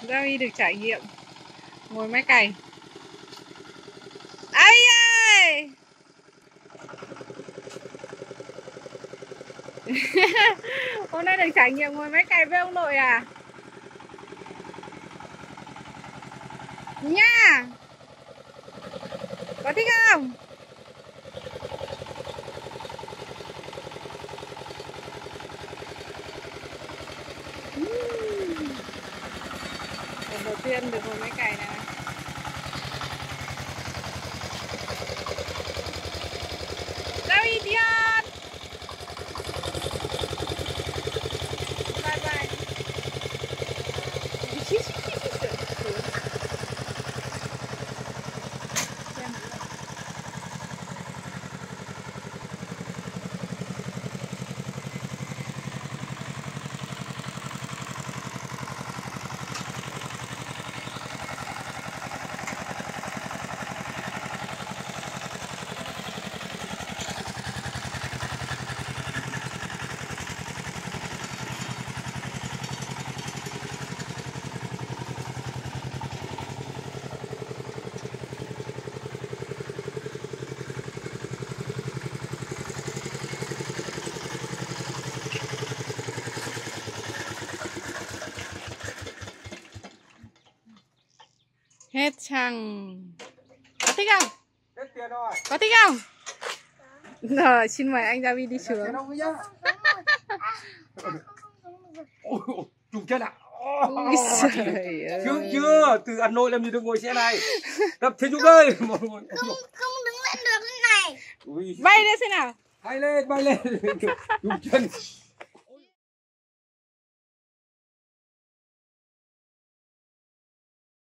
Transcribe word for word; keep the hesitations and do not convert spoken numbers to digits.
Gaby được trải nghiệm ngồi máy cày. Ai ơi. Hôm nay được trải nghiệm ngồi máy cày với ông nội à? Nha. Có thích không? Lần đầu tiên được ngồi máy cày này. Gaby Dion. Bye bye. Hết chăng? Có thích không? Hết tiền rồi. Có thích không? Rồi, xin mời anh Gaby đi xuống. Ôi, trùng chân ạ. Ui trời ơi. Sướng chưa? Từ Hà Nội làm gì được ngồi xe này. Tập thể dục ơi. Không, không đứng lên được cái này. Ui. Bay lên xem nào. Bay lên, bay lên. Trùng chân.